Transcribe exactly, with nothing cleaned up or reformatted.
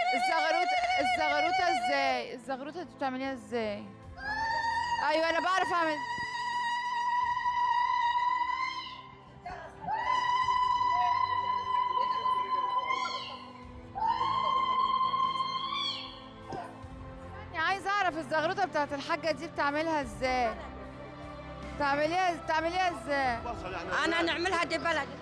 الزغروت الزغروطه ازاي؟ الزغروطه دي بتعمليها ازاي؟ ايوه انا بعرف اعمل. يعني عايزه اعرف الزغروطه بتاعت الحاجه دي بتعملها ازاي؟ تعمليها تعمليها ازاي؟ انا نعملها دي بلد